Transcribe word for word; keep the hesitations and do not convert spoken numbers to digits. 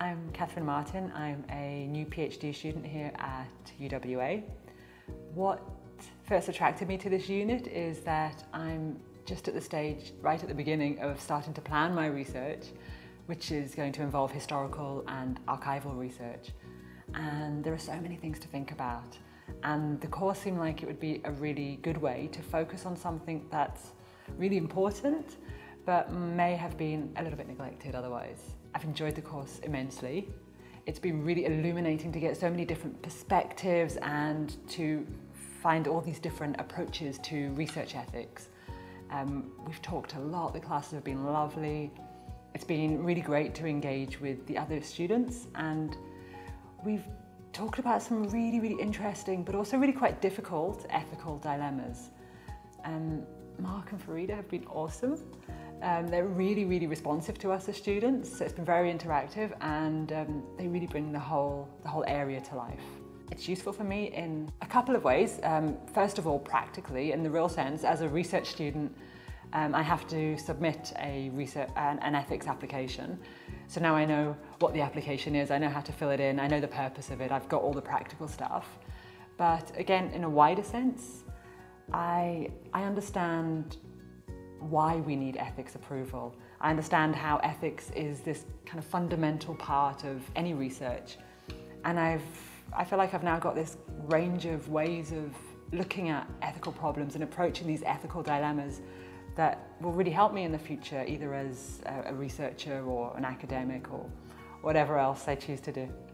I'm Catherine Martin. I'm a new PhD student here at U W A. What first attracted me to this unit is that I'm just at the stage, right at the beginning, of starting to plan my research, which is going to involve historical and archival research. And there are so many things to think about. And the course seemed like it would be a really good way to focus on something that's really important, but may have been a little bit neglected otherwise. I've enjoyed the course immensely. It's been really illuminating to get so many different perspectives and to find all these different approaches to research ethics. Um, we've talked a lot, the classes have been lovely. It's been really great to engage with the other students, and we've talked about some really, really interesting, but also really quite difficult ethical dilemmas. Um, Mark and Farida have been awesome. Um, they're really, really responsive to us as students, so it's been very interactive, and um, they really bring the whole, the whole area to life. It's useful for me in a couple of ways. Um, first of all, practically, in the real sense, as a research student, um, I have to submit a research, an, an ethics application. So now I know what the application is, I know how to fill it in, I know the purpose of it, I've got all the practical stuff. But again, in a wider sense, I, I understand why we need ethics approval. I understand how ethics is this kind of fundamental part of any research. And I've, I feel like I've now got this range of ways of looking at ethical problems and approaching these ethical dilemmas that will really help me in the future, either as a researcher or an academic or whatever else I choose to do.